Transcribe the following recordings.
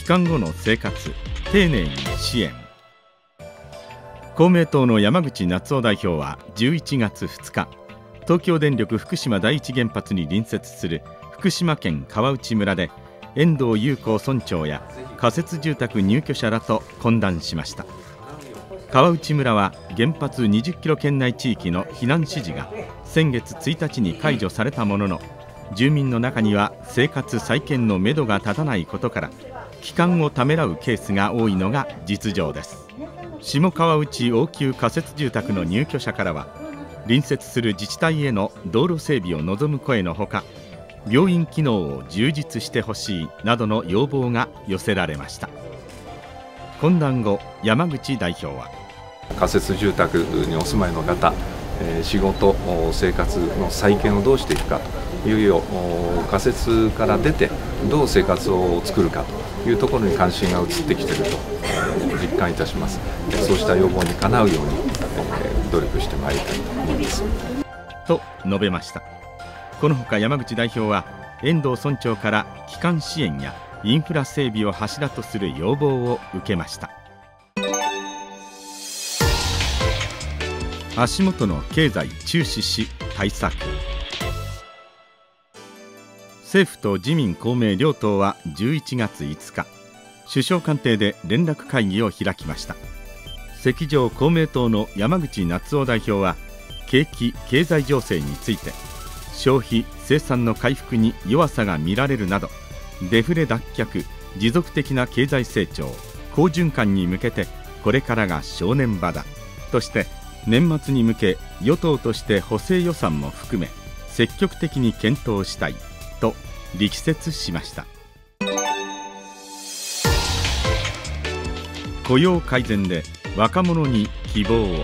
間後の生活丁寧に支援。公明党の山口那津男代表は11月2日、東京電力福島第一原発に隣接する福島県川内村で遠藤裕子村長や仮設住宅入居者らと懇談しました。川内村は原発20キロ圏内地域の避難指示が先月1日に解除されたものの、住民の中には生活再建のめどが立たないことから帰還をためらうケースが多いのが実情です。下川内応急仮設住宅の入居者からは、隣接する自治体への道路整備を望む声のほか、病院機能を充実してほしいなどの要望が寄せられました。懇談後、山口代表は、 仮設住宅にお住まいの方、仕事生活の再建をどうしていくかというよう、仮設から出てどう生活を作るかというところに関心が移ってきていると実感いたします。そうした要望にかなうように努力してまいりたいと思いますと述べました。このほか山口代表は、遠藤村長から帰還支援やインフラ整備を柱とする要望を受けました。足元の経済注視し対策。政府と自民公明両党は11月5日、首相官邸で連絡会議を開きました。席上公明党の山口那津男代表は、景気経済情勢について、消費生産の回復に弱さが見られるなど、デフレ脱却、持続的な経済成長、好循環に向けてこれからが正念場だとして、年末に向け与党として補正予算も含め積極的に検討したいと力説しました。雇用改善で若者に希望を。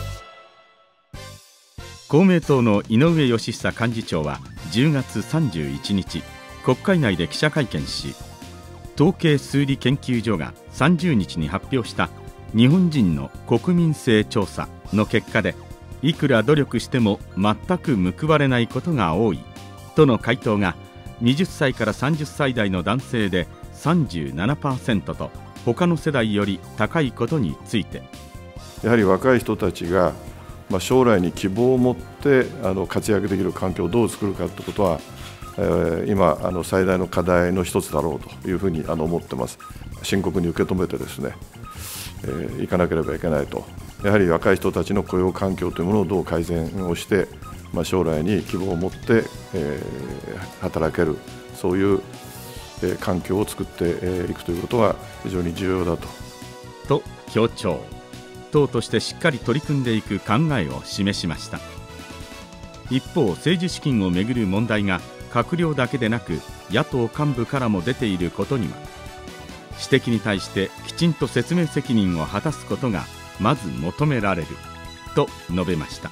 公明党の井上義久幹事長は10月31日、国会内で記者会見し、統計数理研究所が30日に発表した日本人の国民性調査の結果で、いくら努力しても全く報われないことが多いとの回答が、20歳から30歳代の男性で 37% と他の世代より高いことについて、 やはり若い人たちが将来に希望を持って活躍できる環境をどう作るかということは、今最大の課題の一つだろうというふうに思ってます。深刻に受け止めてですね、いかなければいけないと。やはり若い人たちの雇用環境というものをどう改善をして、将来に希望を持って、働ける、そういう、環境を作っていくということが非常に重要だと強調。党としてしっかり取り組んでいく考えを示しました。一方、政治資金をめぐる問題が閣僚だけでなく野党幹部からも出ていることには、指摘に対してきちんと説明責任を果たすことがまず求められると述べました。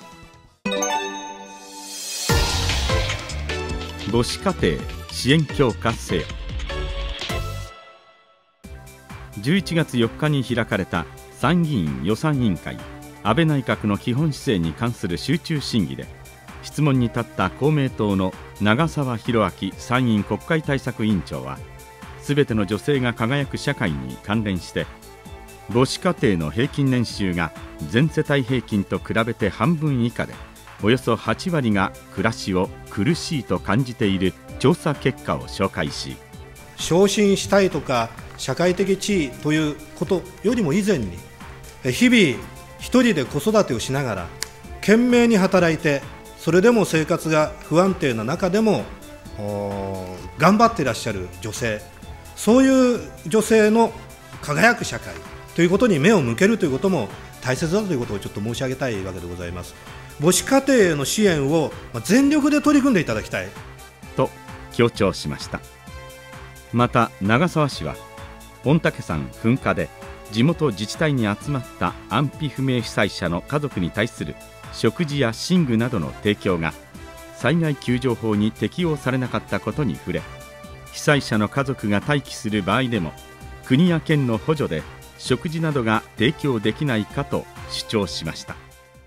母子家庭支援強化せよ。11月4日に開かれた参議院予算委員会安倍内閣の基本姿勢に関する集中審議で、質問に立った公明党の長澤弘明参院国会対策委員長は、すべての女性が輝く社会に関連して、母子家庭の平均年収が全世帯平均と比べて半分以下で、およそ8割が暮らしを苦しいと感じている調査結果を紹介し、 昇進したいとか社会的地位ということよりも以前に、日々一人で子育てをしながら懸命に働いて、それでも生活が不安定な中でも頑張っていらっしゃる女性、そういう女性の輝く社会ということに目を向けるということも大切だということをちょっと申し上げたいわけでございます。母子家庭への支援を全力で取り組んでいただきたいと強調しました。また長澤氏は、御嶽山噴火で地元自治体に集まった安否不明被災者の家族に対する食事や寝具などの提供が災害救助法に適用されなかったことに触れ、被災者の家族が待機する場合でも国や県の補助で食事などが提供できないかと主張しました。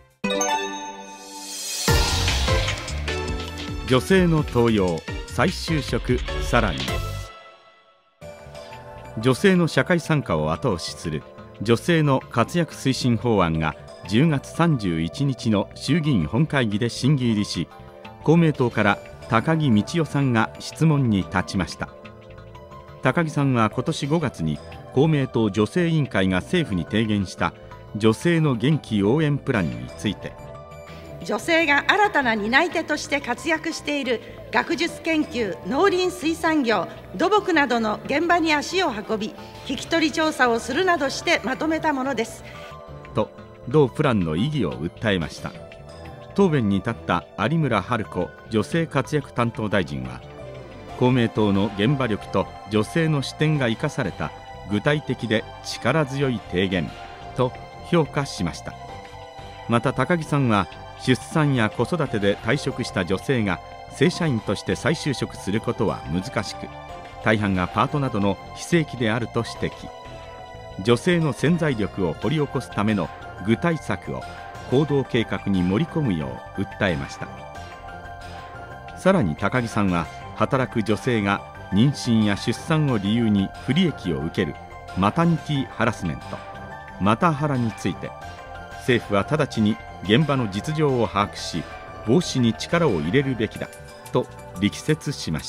女性の登用再就職さらに。 女性の社会参加を後押しする女性の活躍推進法案が10月31日の衆議院本会議で審議入りし、公明党から高木道代さんが質問に立ちました。高木さんは今年5月に公明党女性委員会が政府に提言した女性の元気応援プランについて、 女性が新たな担い手として活躍している学術研究、農林水産業、土木などの現場に足を運び、聞き取り調査をするなどしてまとめたものです。 と、同プランの意義を訴えました。答弁に立った有村春子女性活躍担当大臣は、公明党の現場力と女性の視点が生かされた具体的で力強い提言と評価しました。また高木さんは、出産や子育てで退職した女性が正社員として再就職することは難しく、大半がパートなどの非正規であると指摘。女性の潜在力を掘り起こすための具体策を行動計画に盛り込むよう訴えました。さらに高木さんは、働く女性が妊娠や出産を理由に不利益を受けるマタニティハラスメント、マタハラについて、政府は直ちに現場の実情を把握し、防止に力を入れるべきだと力説しました。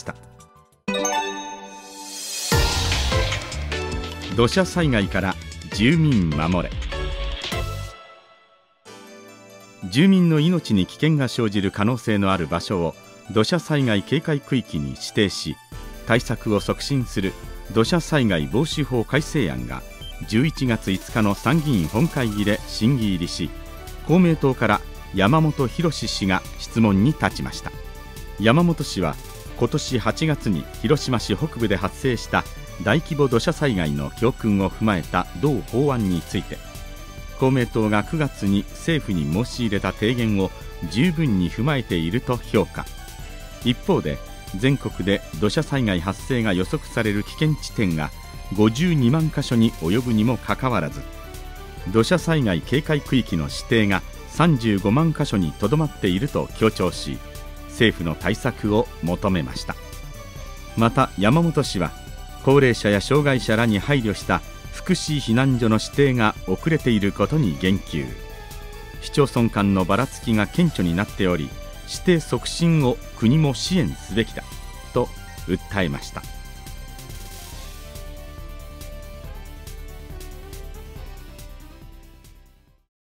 土砂災害から住民守れ。住民の命に危険が生じる可能性のある場所を土砂災害警戒区域に指定し、対策を促進する土砂災害防止法改正案が11月5日の参議院本会議で審議入りし、公明党から山本博氏が質問に立ちました。山本氏は今年8月に広島市北部で発生した大規模土砂災害の教訓を踏まえた同法案について、公明党が9月に政府に申し入れた提言を十分に踏まえていると評価。一方で、全国で土砂災害発生が予測される危険地点が52万箇所に及ぶにもかかわらず、土砂災害警戒区域の指定が35万箇所にとどまっていると強調し、政府の対策を求めました。また山本氏は、高齢者や障害者らに配慮した福祉避難所の指定が遅れていることに言及。市町村間のばらつきが顕著になっており、指定促進を国も支援すべきだと訴えました。